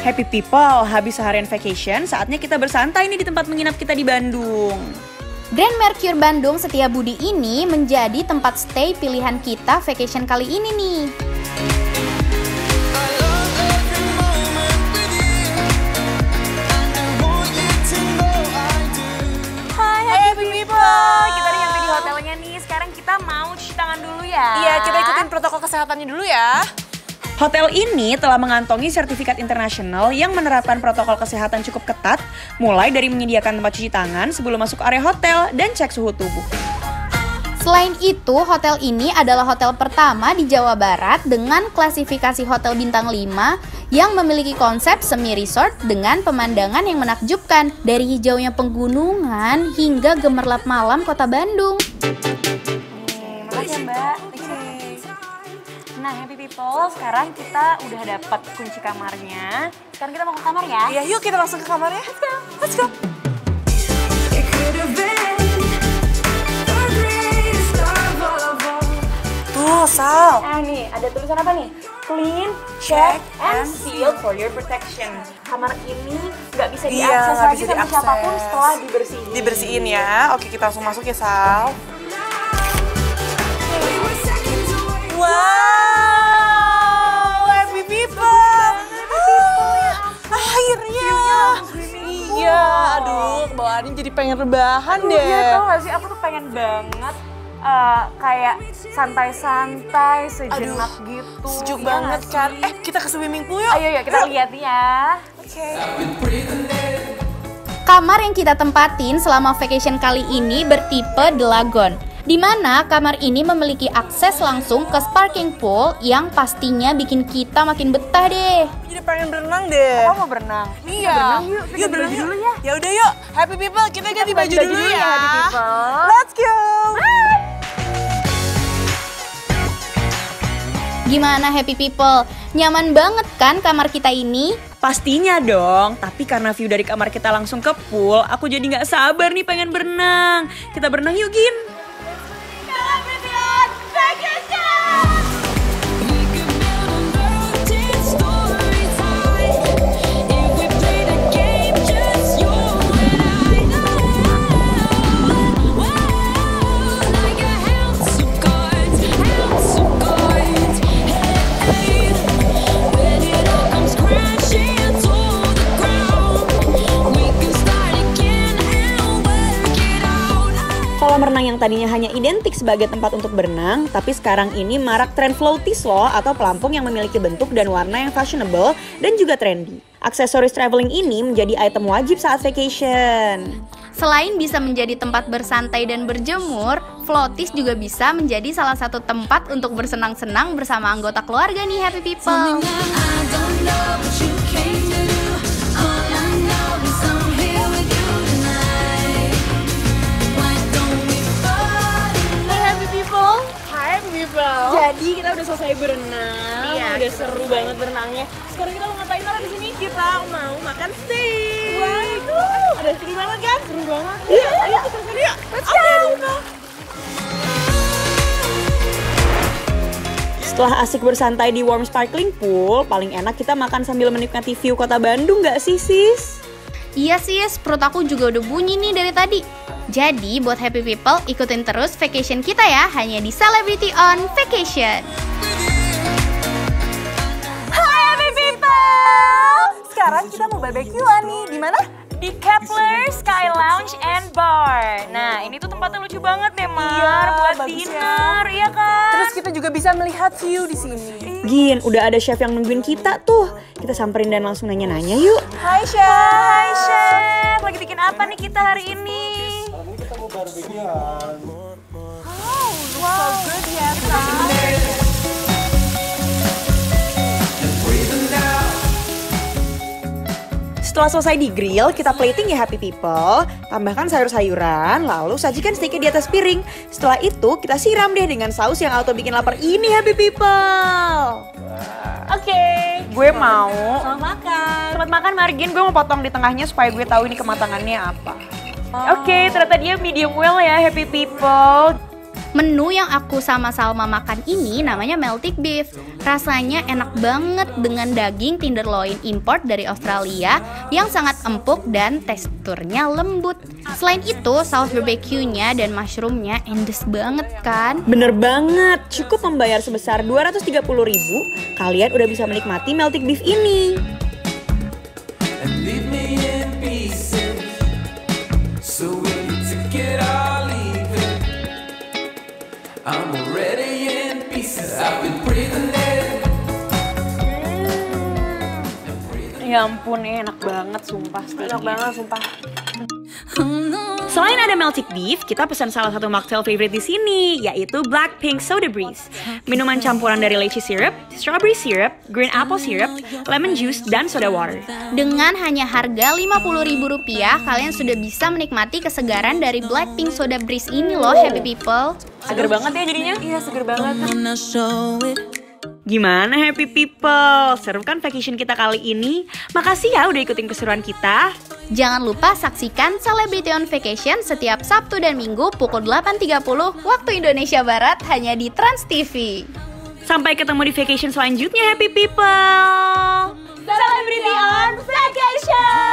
Happy people, habis seharian vacation, saatnya kita bersantai nih di tempat menginap kita di Bandung. Grand Mercure Bandung Setiabudi ini menjadi tempat stay pilihan kita vacation kali ini nih. Hai happy people, kita udah nyampe di hotelnya nih. Sekarang kita mau cuci tangan dulu ya. Iya, kita ikutin protokol kesehatannya dulu ya. Hotel ini telah mengantongi sertifikat internasional yang menerapkan protokol kesehatan cukup ketat, mulai dari menyediakan tempat cuci tangan sebelum masuk area hotel dan cek suhu tubuh. Selain itu, hotel ini adalah hotel pertama di Jawa Barat dengan klasifikasi hotel bintang 5 yang memiliki konsep semi-resort dengan pemandangan yang menakjubkan dari hijaunya pegunungan hingga gemerlap malam kota Bandung. Makasih Mbak. Nah happy people, sekarang kita udah dapat kunci kamarnya. Sekarang kita mau ke kamar ya. Iya, yuk kita langsung ke kamarnya. Let's go. Tuh, Sal. Nih, ada tulisan apa nih? Clean, check, and seal for your protection. Kamar ini nggak bisa diakses nggak lagi bisa sama diakses. siapapun setelah dibersihin. Dibersihin ya. Oke, kita langsung masuk ya, Sal. Wow, happy people. Akhirnya. Iya, aduh, bawaannya jadi pengen rebahan deh. Iya, tau gak sih, aku tuh pengen banget kayak santai-santai, sejenak gitu. Sejuk Iya banget gak kan. sih? Kita ke swimming pool yuk. Ayo ya kita lihat ya. Oke. Kamar yang kita tempatin selama vacation kali ini bertipe The Lagoon, di mana kamar ini memiliki akses langsung ke sparkling pool yang pastinya bikin kita makin betah deh. Jadi pengen berenang deh. Kamu mau berenang? Iya. Yuk berenang dulu yuk. ya. Ya udah yuk. Happy people, kita ganti baju dulu ya. Happy people. Let's go. Gimana happy people? Nyaman banget kan kamar kita ini? Pastinya dong, tapi karena view dari kamar kita langsung ke pool, aku jadi nggak sabar nih pengen berenang. Kita berenang yuk, Gin. Kolam renang yang tadinya hanya identik sebagai tempat untuk berenang, tapi sekarang ini marak tren floaties loh, atau pelampung yang memiliki bentuk dan warna yang fashionable dan juga trendy. Aksesoris traveling ini menjadi item wajib saat vacation. Selain bisa menjadi tempat bersantai dan berjemur, floaties juga bisa menjadi salah satu tempat untuk bersenang-senang bersama anggota keluarga nih happy people. Jadi kita udah selesai berenang, udah seru banget berenangnya. Sekarang kita mau ngapain lagi di sini? Kita mau makan steak. Wow, ada seru banget kan? Seru banget. Iya, ayo kita kesana yuk. Let's go. Setelah asik bersantai di warm sparkling pool, paling enak kita makan sambil menikmati view kota Bandung nggak sih, sis? Iya sis, perut aku juga udah bunyi nih dari tadi. Jadi buat happy people, ikutin terus vacation kita ya, hanya di Celebrity on Vacation. Hai happy people. Sekarang kita mau barbekyuan nih. Di mana? Di Kepler Sky Lounge and Bar. Nah, ini tuh tempatnya lucu banget deh, Mar. Iya, buat bagus dinner, iya kan? Terus kita juga bisa melihat view di sini. Gin, udah ada chef yang nungguin kita tuh. Kita samperin dan langsung nanya-nanya yuk. Hai chef. Hai chef, lagi bikin apa nih kita hari ini? Kita mau barbekyuan. Wow, good ya, Setelah selesai di grill, kita plating ya happy people. Tambahkan sayur-sayuran, lalu sajikan steaknya di atas piring. Setelah itu, kita siram deh dengan saus yang auto bikin lapar ini happy people. Oke. Gue mau. Selamat makan. Selamat makan Margin, gue mau potong di tengahnya supaya gue tahu ini kematangannya apa. Oke, ternyata dia medium well ya happy people. Menu yang aku sama Salma makan ini namanya melted beef. Rasanya enak banget dengan daging tenderloin import dari Australia yang sangat empuk dan teksturnya lembut. Selain itu, saus barbecue-nya dan mushroom-nya endes banget kan? Bener banget, cukup membayar sebesar 230.000, kalian udah bisa menikmati melted beef ini. And leave me in pieces. So will you take it or leave it? I'm already in pieces. I've been breathing it. Ya ampun, enak banget sumpah. Enak banget sumpah. Selain ada melted beef, kita pesan salah satu mocktail favorite di sini, yaitu Blackpink Soda Breeze. Minuman campuran dari lychee syrup, strawberry syrup, green apple syrup, lemon juice, dan soda water. Dengan hanya harga Rp50.000, kalian sudah bisa menikmati kesegaran dari Blackpink Soda Breeze ini loh, happy people. Seger banget ya jadinya. Iya, seger banget. Gimana happy people? Seru kan vacation kita kali ini? Makasih ya udah ikutin keseruan kita. Jangan lupa saksikan Celebrity on Vacation setiap Sabtu dan Minggu pukul 8.30 waktu Indonesia Barat hanya di Trans TV. Sampai ketemu di vacation selanjutnya happy people. Celebrity on Vacation!